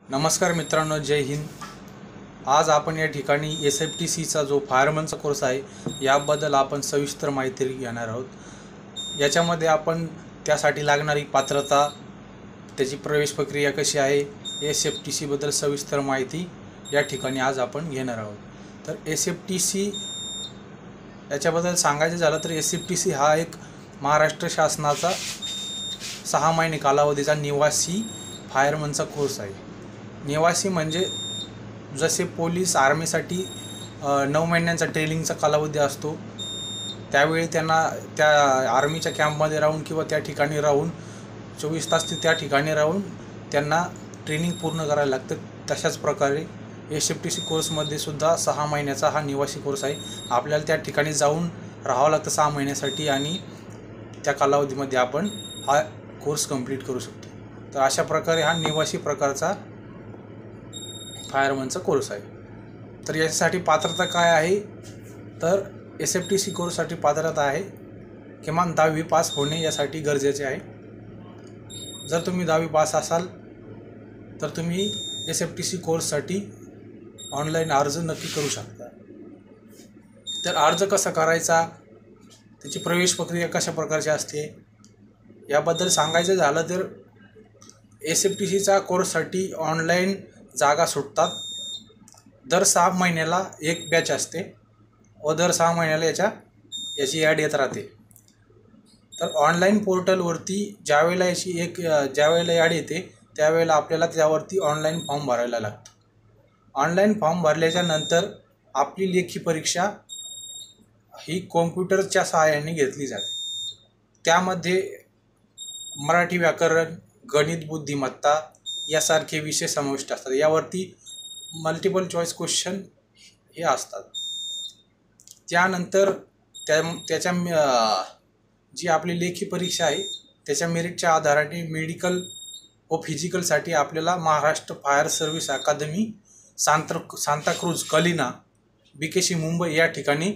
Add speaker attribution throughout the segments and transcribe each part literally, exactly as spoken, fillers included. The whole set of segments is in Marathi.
Speaker 1: नमस्कार मित्रांनो, जय हिंद। आज आपण या ठिकाणी एस एफ टी सीचा जो फायरमनचा कोर्स आहे याबद्दल आपण सविस्तर माहिती घेणार आहोत। याच्यामध्ये आपण त्यासाठी लागणारी पात्रता, त्याची प्रवेश प्रक्रिया कशी आहे, एस एफ टी सीबद्दल सविस्तर माहिती या ठिकाणी आज आपण घेणार आहोत। तर एस एफ टी सी याच्याबद्दल सांगायचं झालं तर एस एफ टी सी हा एक महाराष्ट्र शासनाचा सहा महिने कालावधीचा निवासी फायरमनचा कोर्स आहे। निवासी म्हणजे जसे पोलीस आर्मीसाठी नऊ महिन्यांचा ट्रेनिंगचा कालावधी असतो, त्यावेळी त्यांना त्या आर्मीच्या कॅम्पमध्ये राहून किंवा त्या ठिकाणी राहून चोवीस तास ते त्या ठिकाणी राहून त्यांना ट्रेनिंग पूर्ण करायला लागतं। तशाच प्रकारे एस एफ टी सी कोर्समध्ये सुद्धा सहा महिन्याचा हा निवासी कोर्स आहे। आपल्याला त्या ठिकाणी जाऊन राहावं लागतं सहा महिन्यासाठी आणि त्या कालावधीमध्ये आपण हा कोर्स कंप्लीट करू शकतो। तर अशा प्रकारे हा निवासी प्रकारचा फायरमनचा कोर्स आहे। तर यासाठी पात्रता काय आहे, तर एस एफ टी सी कोर्ससाठी पात्रता आहे किमान दहावी पास होणे यासाठी गरजेचे आहे। जर तुम्ही दहावी पास असाल तर तुम्ही एस एफ टी सी कोर्ससाठी ऑनलाईन अर्ज नक्की करू शकता। तर अर्ज कसा करायचा, त्याची प्रवेश प्रक्रिया कशा प्रकारची असते याबद्दल सांगायचं झालं तर एस एफ टी सीचा कोर्ससाठी ऑनलाईन जागा सुटतात। दर सहा महिन्याला एक बॅच असते व दर सहा महिन्याला याच्या याची ॲड येत राहते। तर ऑनलाईन पोर्टलवरती ज्यावेळेला याची एक ज्यावेळेला ॲड येते त्यावेळेला आपल्याला त्यावरती ऑनलाईन फॉर्म भरायला लागतो। ऑनलाईन फॉर्म भरल्याच्या नंतर आपली लेखी परीक्षा ही कॉम्प्युटरच्या सहाय्याने घेतली जाते। त्यामध्ये मराठी व्याकरण, गणित बुद्धिमत्ता यासारखे विषय समाविष्ट असतात। यावरती मल्टिपल चॉईस क्वेश्चन हे असतात। त्यानंतर त्या त्याच्या जी आपली लेखी परीक्षा आहे त्याच्या मेरिटच्या आधाराने मेडिकल व फिजिकलसाठी आपल्याला महाराष्ट्र फायर सर्व्हिस अकादमी सांत्र Santacruz Kalina B K C Mumbai या ठिकाणी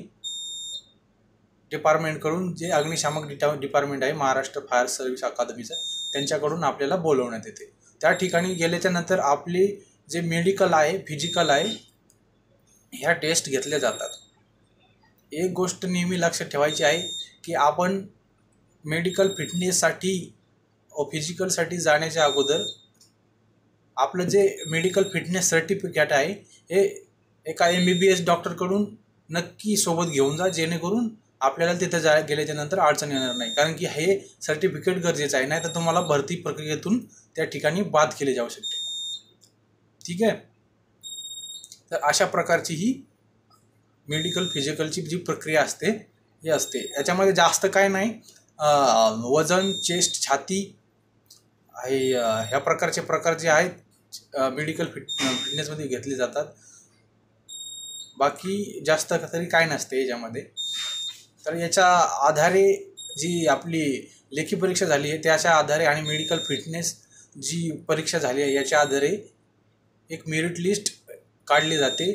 Speaker 1: डिपार्टमेंटकडून जे अग्निशामक डिटा डिपार्टमेंट आहे महाराष्ट्र फायर सर्व्हिस अकादमीचं, त्यांच्याकडून आपल्याला बोलवण्यात येते। त्या ठिकाणी गेल्याच्या नंतर आपले जे मेडिकल आहे, फिजिकल आहे, ह्या टेस्ट घेतल्या जातात। एक गोष्ट नेहमी लक्षात ठेवायची आहे की आपण मेडिकल फिटनेससाठी व फिजिकलसाठी जाण्याच्या अगोदर आपलं जे मेडिकल फिटनेस सर्टिफिकेट आहे हे एका एम बी बी एस डॉक्टरकडून नक्की सोबत घेऊन जा, जेणेकरून आपल्याला तिथे जा गेल्याच्या नंतर अडचण येणार नाही। कारण की हे सर्टिफिकेट गरजेचं आहे, नाही तर तुम्हाला भरती प्रक्रियेतून त्या ठिकाणी बाद केले जाऊ शकते। ठीक आहे, तर अशा प्रकारची ही मेडिकल फिजिकलची जी प्रक्रिया असते ही असते। याच्यामध्ये जास्त काय नाही, वजन, चेस्ट, छाती आहे ह्या प्रकारचे प्रकार जे आहेत मेडिकल फिट फिटनेसमध्ये घेतले जातात। बाकी जास्त तरी काय नसते याच्यामध्ये। तर याच्या आधारे जी आपली लेखी परीक्षा झाली आहे त्याच्या आधारे आणि मेडिकल फिटनेस जी परीक्षा झाली आहे याच्या आधारे एक मेरिट लिस्ट काढली जाते,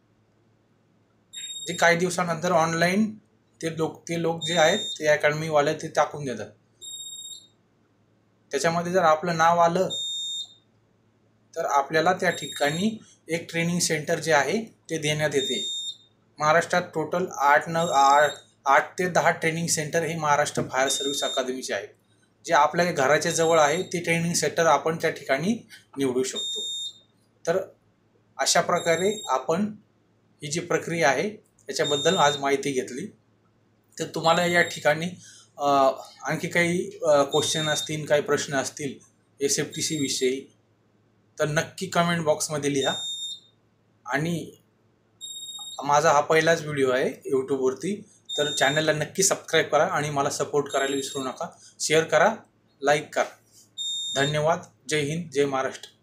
Speaker 1: जे काही दिवसानंतर ऑनलाईन ते लोक ते लोक जे आहेत ते अकॅडमीवाले ते टाकून देतात। त्याच्यामध्ये जर आपलं नाव आलं तर आपल्याला त्या ठिकाणी एक ट्रेनिंग सेंटर जे आहे ते देण्यात येते। महाराष्ट्रात टोटल आठ नऊ आठ आठ ते दहा ट्रेनिंग सेंटर हे महाराष्ट्र फायर सर्व्हिस अकादमीचे आहे। जे आपल्या घराच्या जवळ आहे ते ट्रेनिंग सेंटर आपण त्या ठिकाणी निवडू शकतो। तर अशा प्रकारे आपण ही जी प्रक्रिया आहे याच्याबद्दल आज माहिती घेतली। तर तुम्हाला या ठिकाणी आणखी काही क्वेश्चन असतील, काही प्रश्न असतील एस एफ टी सी विषयी तर नक्की कमेंट बॉक्समध्ये लिहा। आणि माझा हा पहिलाच व्हिडिओ आहे यूट्यूबवरती, तर चॅनलला नक्की सबस्क्राईब करा आणि मला सपोर्ट करायला विसरू नका। शेअर करा, लाईक करा। धन्यवाद। जय हिंद, जय महाराष्ट्र।